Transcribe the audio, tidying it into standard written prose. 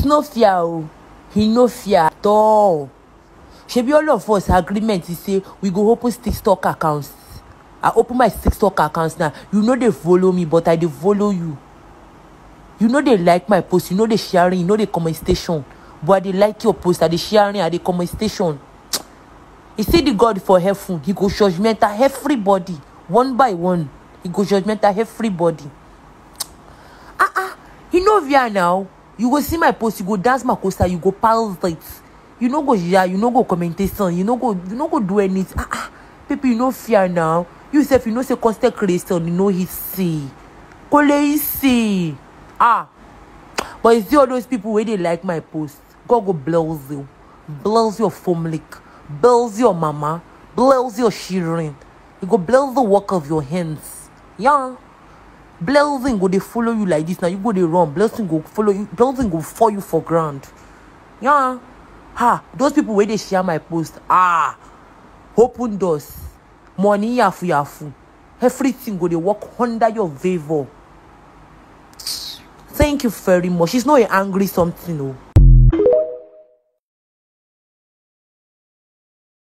It's no fear, oh. He no fear at all. Should be all of us agreement to say we go open TikTok accounts. I open my TikTok accounts now. You know they follow me, but I they follow you. You know they like my post. You know they sharing. You know they comment station. But they like your post. Are they sharing? Are they comment station? You see the God for heaven. He go judgmental everybody one by one. He go judgmental everybody. He know via now. You go see my post. You go dance my coaster. You go pals it. You no go share. You no go commentation. You no go do anything. People, you know fear now. You self, you know say constant creation. You know he see. He see. But you see all those people where they like my post. God go bless you. Bless your family. Bless your mama. Bless your children. You go bless the work of your hands. Yeah. Blessing go they follow you like this. Now you go they run. Blessing go follow you. Blessing go fall you for ground. Yeah. Those people where they share my post. Open doors. Money yafu. Everything go they work under your favor. Thank you very much. It's not an angry something, no.